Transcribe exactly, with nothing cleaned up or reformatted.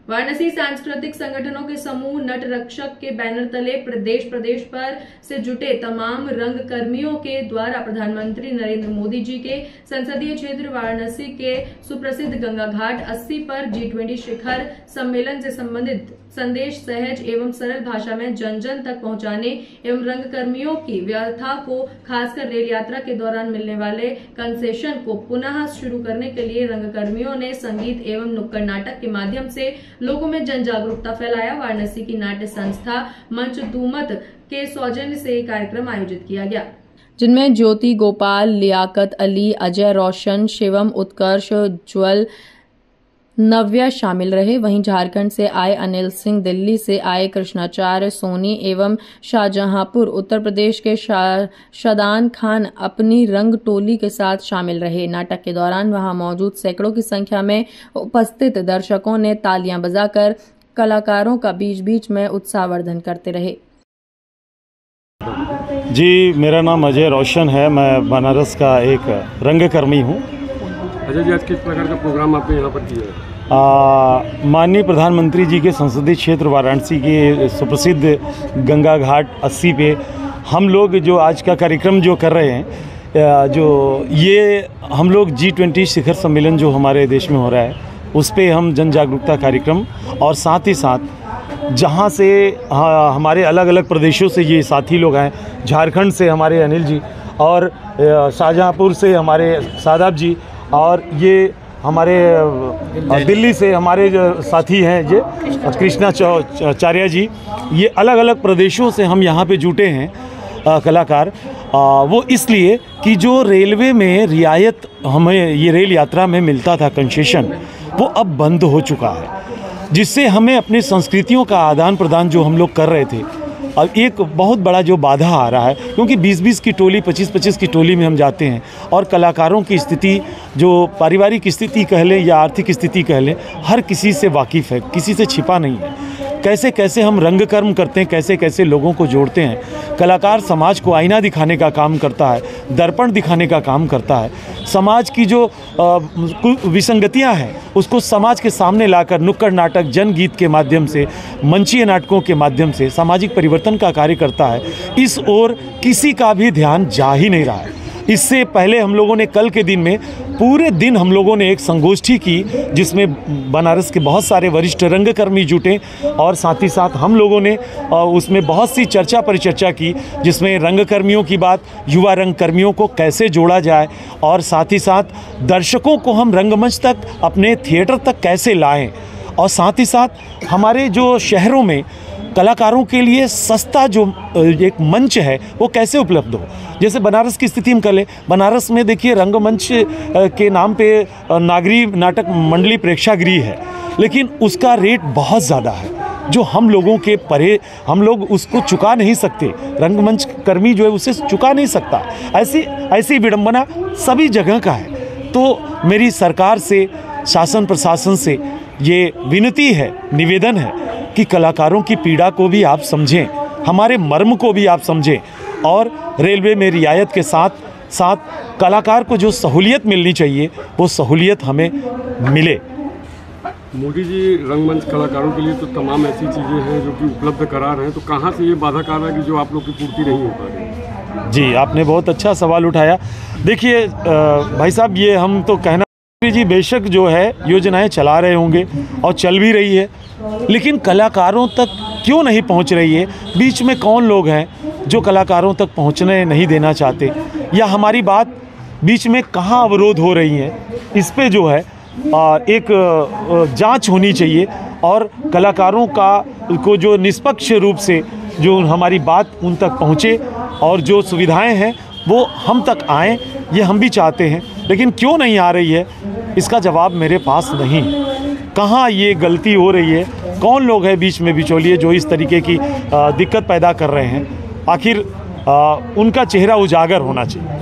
वाराणसी सांस्कृतिक संगठनों के समूह नट रक्षक के बैनर तले प्रदेश प्रदेश पर से जुटे तमाम रंग कर्मियों के द्वारा प्रधानमंत्री नरेंद्र मोदी जी के संसदीय क्षेत्र वाराणसी के सुप्रसिद्ध गंगा घाट अस्सी पर जी ट्वेंटी शिखर सम्मेलन से संबंधित संदेश सहज एवं सरल भाषा में जन जन तक पहुंचाने एवं रंग कर्मियों की व्यथा को खासकर रेल यात्रा के दौरान मिलने वाले कंसेशन को पुनः शुरू करने के लिए रंग कर्मियों ने संगीत एवं नुक्कड़ नाटक के माध्यम से लोगों में जन जागरूकता फैलाया। वाराणसी की नाट्य संस्था मंच दूमत के सौजन्य से ये कार्यक्रम आयोजित किया गया, जिनमें ज्योति गोपाल, लियाकत अली, अजय रोशन, शिवम उत्कर्ष, ज्वल, नव्या शामिल रहे। वहीं झारखंड से आए अनिल सिंह, दिल्ली से आए कृष्णाचार्य सोनी एवं शाहजहांपुर उत्तर प्रदेश के शादान खान अपनी रंग टोली के साथ शामिल रहे। नाटक के दौरान वहां मौजूद सैकड़ों की संख्या में उपस्थित दर्शकों ने तालियां बजाकर कलाकारों का बीच बीच में उत्साहवर्धन करते रहे। जी, मेरा नाम अजय रोशन है। मैं बनारस का एक रंगकर्मी हूँ। अजय जी, आज किस प्रकार का प्रोग्राम आपने यहाँ पर किया है? माननीय प्रधानमंत्री जी के संसदीय क्षेत्र वाराणसी के सुप्रसिद्ध गंगा घाट अस्सी पे हम लोग जो आज का कार्यक्रम जो कर रहे हैं, जो ये हम लोग जी ट्वेंटी शिखर सम्मेलन जो हमारे देश में हो रहा है उस पे हम जन जागरूकता कार्यक्रम, और साथ ही साथ जहाँ से हाँ, हमारे अलग अलग प्रदेशों से ये साथी लोग आए, झारखंड से हमारे अनिल जी और शाहजहांपुर से हमारे सादाब जी, और ये हमारे दिल्ली से हमारे जो साथी हैं ये कृष्णाचार्य जी, ये अलग अलग प्रदेशों से हम यहाँ पे जुटे हैं आ, कलाकार। आ, वो इसलिए कि जो रेलवे में रियायत हमें ये रेल यात्रा में मिलता था कंसेशन, वो अब बंद हो चुका है, जिससे हमें अपनी संस्कृतियों का आदान प्रदान जो हम लोग कर रहे थे, अब एक बहुत बड़ा जो बाधा आ रहा है, क्योंकि बीस बीस की टोली, पच्चीस पच्चीस की टोली में हम जाते हैं और कलाकारों की स्थिति, जो पारिवारिक स्थिति कह लें या आर्थिक स्थिति कह लें, हर किसी से वाकिफ़ है, किसी से छिपा नहीं है। कैसे कैसे हम रंग कर्म करते हैं, कैसे कैसे लोगों को जोड़ते हैं। कलाकार समाज को आईना दिखाने का काम करता है, दर्पण दिखाने का काम करता है। समाज की जो विसंगतियां हैं उसको समाज के सामने लाकर नुक्कड़ नाटक, जनगीत के माध्यम से, मंचीय नाटकों के माध्यम से सामाजिक परिवर्तन का कार्य करता है। इस ओर किसी का भी ध्यान जा ही नहीं रहा है। इससे पहले हम लोगों ने कल के दिन में पूरे दिन हम लोगों ने एक संगोष्ठी की, जिसमें बनारस के बहुत सारे वरिष्ठ रंगकर्मी जुटे, और साथ ही साथ हम लोगों ने उसमें बहुत सी चर्चा परिचर्चा की, जिसमें रंगकर्मियों की बात, युवा रंगकर्मियों को कैसे जोड़ा जाए, और साथ ही साथ दर्शकों को हम रंगमंच तक, अपने थिएटर तक कैसे लाएं, और साथ ही साथ हमारे जो शहरों में कलाकारों के लिए सस्ता जो एक मंच है वो कैसे उपलब्ध हो। जैसे बनारस की स्थिति हम कर लें, बनारस में देखिए रंगमंच के नाम पे नागरी नाटक मंडली प्रेक्षागृह है, लेकिन उसका रेट बहुत ज़्यादा है, जो हम लोगों के परे, हम लोग उसको चुका नहीं सकते। रंगमंच कर्मी जो है उसे चुका नहीं सकता। ऐसी ऐसी विडंबना सभी जगह का है। तो मेरी सरकार से, शासन प्रशासन से ये विनती है, निवेदन है कि कलाकारों की पीड़ा को भी आप समझें, हमारे मर्म को भी आप समझें, और रेलवे में रियायत के साथ साथ कलाकार को जो सहूलियत मिलनी चाहिए वो सहूलियत हमें मिले। मोदी जी रंगमंच कलाकारों के लिए तो तमाम ऐसी चीज़ें हैं जो कि उपलब्ध करा रहे हैं, तो कहाँ से ये बाधा कार है कि जो आप लोग की पूर्ति नहीं हो पा रही? जी, आपने बहुत अच्छा सवाल उठाया। देखिए भाई साहब, ये हम तो कहना जी बेशक जो है योजनाएं चला रहे होंगे और चल भी रही है, लेकिन कलाकारों तक क्यों नहीं पहुंच रही है? बीच में कौन लोग हैं जो कलाकारों तक पहुंचने नहीं देना चाहते, या हमारी बात बीच में कहां अवरोध हो रही है? इस पे जो है एक जांच होनी चाहिए, और कलाकारों का को जो निष्पक्ष रूप से जो हमारी बात उन तक पहुंचे, और जो सुविधाएं हैं वो हम तक आएँ, ये हम भी चाहते हैं। लेकिन क्यों नहीं आ रही है, इसका जवाब मेरे पास नहीं। कहाँ ये गलती हो रही है, कौन लोग हैं बीच में बिचौलिए जो इस तरीके की दिक्कत पैदा कर रहे हैं? आखिर उनका चेहरा उजागर होना चाहिए।